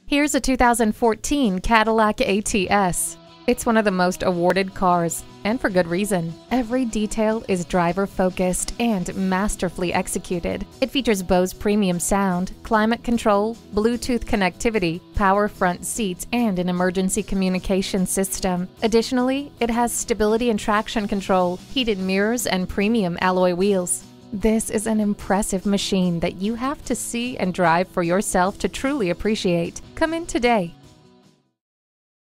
Here's a 2014 Cadillac ATS. It's one of the most awarded cars, and for good reason. Every detail is driver-focused and masterfully executed. It features Bose premium sound, climate control, Bluetooth connectivity, power front seats, and an emergency communication system. Additionally, it has stability and traction control, heated mirrors, and premium alloy wheels. This is an impressive machine that you have to see and drive for yourself to truly appreciate. Come in today.